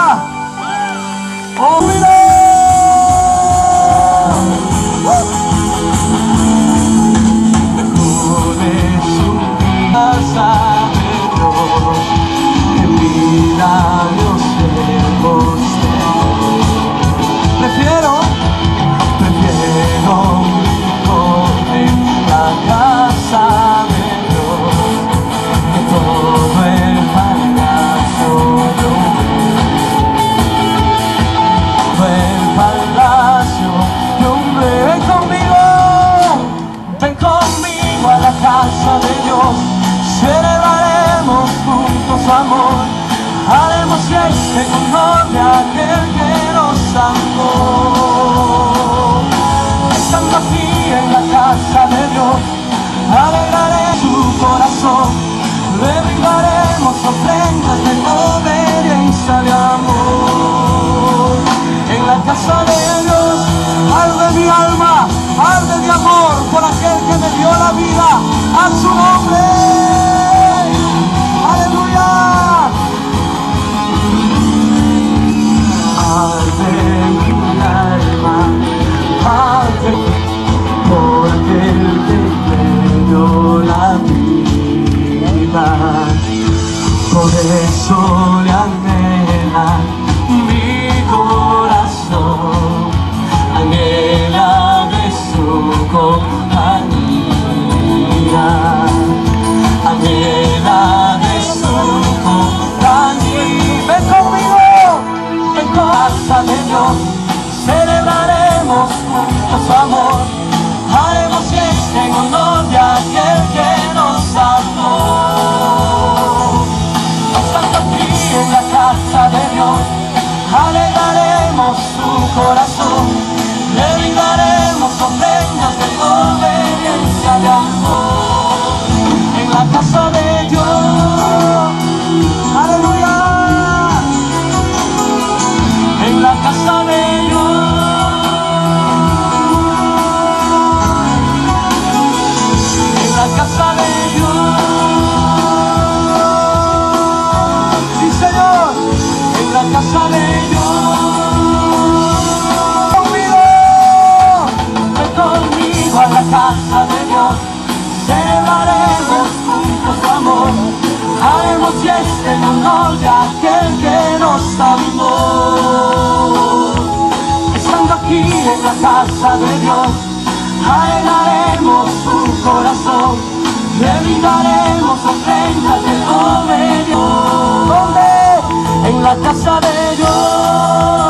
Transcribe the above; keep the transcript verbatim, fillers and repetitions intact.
¡Oh, mira! Mejor es su casa de Dios, que vida Dios hemos tenido. Prefiero, prefiero vivir en la casa de Dios, que todo el palacio yo el palacio de un rey. Ven conmigo, ven conmigo a la casa de Dios. Celebraremos juntos su amor, haremos fiesta en honor de aquel que nos amó. Estando aquí en la casa de Dios, alegraré su corazón, le brindaremos ofrendas de obediencia de amor. En la casa de Dios arde mi alma, arde de amor por aquel que me dio la vida. A su nombre, aleluya. Arde mi alma, arde por aquel que me dio la vida. Por eso le anhela mi corazón, anhela de su compañía, anhela de su compañía. Ven conmigo, ven con la casa de Dios, celebraremos juntos su amor, haremos fiesta en honor de aquel que nos amó. Estando aquí en la casa de Dios, alegraremos su corazón, le brindaremos ofrendas de obediencia de amor. En la casa de Dios, aleluya. En la casa de Dios, en la casa de Dios, sí Señor, en la casa de Dios. A la casa de Dios, celebraremos juntos su amor, haremos fiesta en honor de aquel que nos amó. Estando aquí en la casa de Dios, alegraremos su corazón, le brindaremos ofrendas de obediencia. ¿Dónde? En la casa de Dios.